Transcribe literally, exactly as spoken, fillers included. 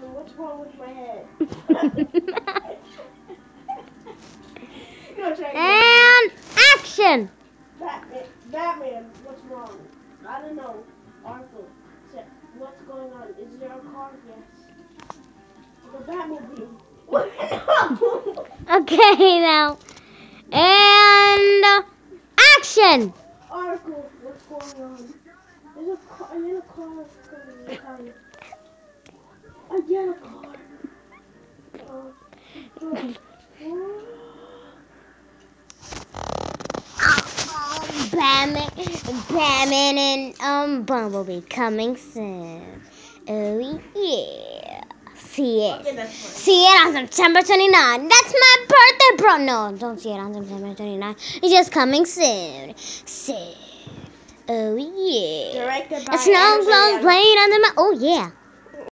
Batman, what's wrong with my head? No, try And action! Batman, Batman, what's wrong? I don't know. Arthur, what's going on? Is there a car? Yes. The Batmobile. No! Okay, now. And uh, action! Arthur, what's going on? There's a car, a yellow car coming behind. A yellow car. Uh, uh, Oh, Batman, Batman and um Bumblebee coming soon. Oh yeah. See it. Okay, that's fine. See it on September twenty-ninth. That's my birthday, bro. No, don't see it on September twenty-ninth. It's just coming soon. Soon. Oh yeah. Directed by A snow Annabelle globe Young. playing on the mountain. Oh yeah.